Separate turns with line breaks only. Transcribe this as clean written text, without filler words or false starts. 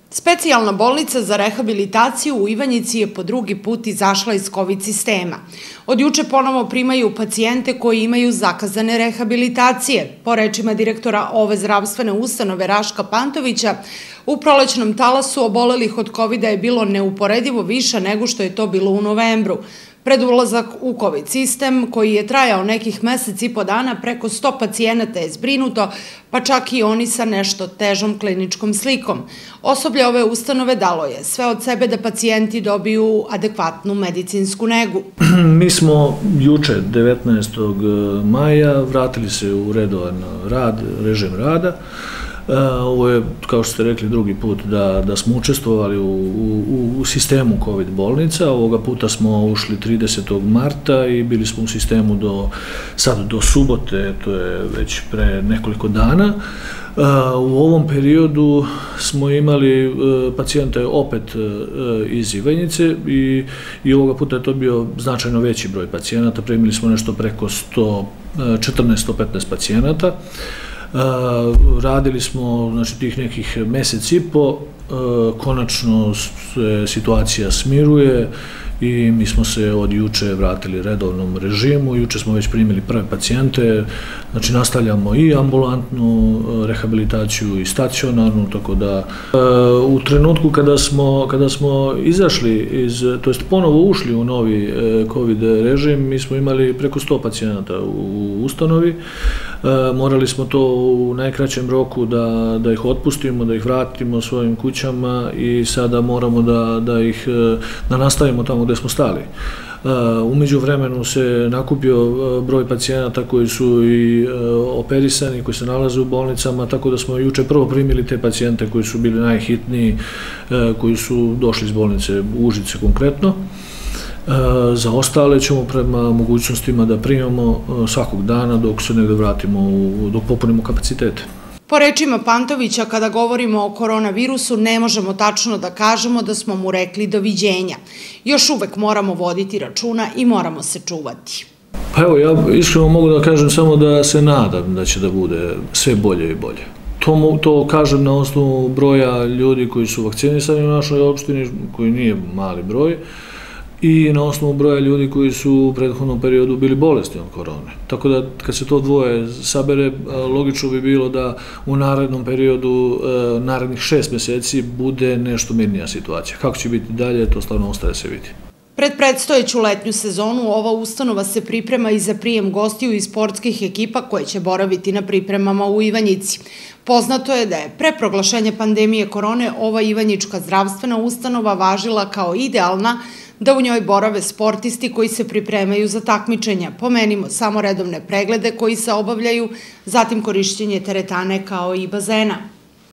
Specijalna bolnica za rehabilitaciju u Ivanjici je po drugi put izašla iz COVID sistema. Od juče ponovo primaju pacijente koji imaju zakazane rehabilitacije. Po rečima direktora ove zdravstvene ustanove Raška Pantovića, u prolećnom talasu obolelih od COVID-a je bilo neuporedivo više nego što je to bilo u novembru. Pred ulazak u COVID sistem, koji je trajao nekih mesec i po dana, preko 100 pacijenata je zbrinuto, pa čak i oni sa nešto težom kliničkom slikom. Osoblje ove ustanove dalo je sve od sebe da pacijenti dobiju adekvatnu medicinsku negu.
Mi smo juče, 19. maja, vratili se u redovan rad, režim rada. Ovo je, kao što ste rekli, drugi put da smo učestvovali u sistemu COVID bolnica. Ovoga puta smo ušli 30. marta i bili smo u sistemu do subote, to je već pre nekoliko dana. U ovom periodu smo imali pacijente opet iz Ivanjice i ovoga puta je to bio značajno veći broj pacijenata. Primili smo nešto preko 14-115 pacijenata. Radili smo, znači, tih nekih mesec i po, konačno se situacija smiruje i mi smo se od juče vratili redovnom režimu. Juče smo već primili prve pacijente, znači nastavljamo i ambulantnu rehabilitaciju i stacionarnu, tako da u trenutku kada smo izašli to jest ponovo ušli u novi COVID režim, mi smo imali preko 100 pacijenata u ustanovi. Morali smo to u najkraćem roku da ih otpustimo, da ih vratimo svojim kućama i sada moramo da nastavimo tamo gde smo stali. U međuvremenu se nakupio broj pacijenata koji su i operisani, koji se nalaze u bolnicama, tako da smo juče prvo primili te pacijente koji su bili najhitniji, koji su došli iz bolnice Užice konkretno. Za ostale ćemo prema mogućnostima da primamo svakog dana dok se negde vratimo, dok popunimo kapacitete.
Po rečima Pantovića, kada govorimo o koronavirusu, ne možemo tačno da kažemo da smo mu rekli doviđenja. Još uvek moramo voditi računa i moramo se čuvati.
Pa evo, ja iskreno mogu da kažem samo da se nadam da će da bude sve bolje i bolje. To kažem na osnovu broja ljudi koji su vakcinisani u našoj opštini, koji nije mali broj, i na osnovu broja ljudi koji su u prethodnom periodu bili bolesni od korone. Tako da, kad se to dvoje sabere, logično bi bilo da u narednom periodu, narednih 6 meseci, bude nešto mirnija situacija. Kako će biti dalje, to stvarno ostaje se vidi.
Pred predstojeću letnju sezonu ova ustanova se priprema i za prijem gostiju iz sportskih ekipa koje će boraviti na pripremama u Ivanjici. Poznato je da je pre proglašenja pandemije korone ova ivanjička zdravstvena ustanova važila kao idealna da u njoj borave sportisti koji se pripremaju za takmičenja. Pomenimo samo redovne preglede koji se obavljaju, zatim korišćenje teretane kao i bazena.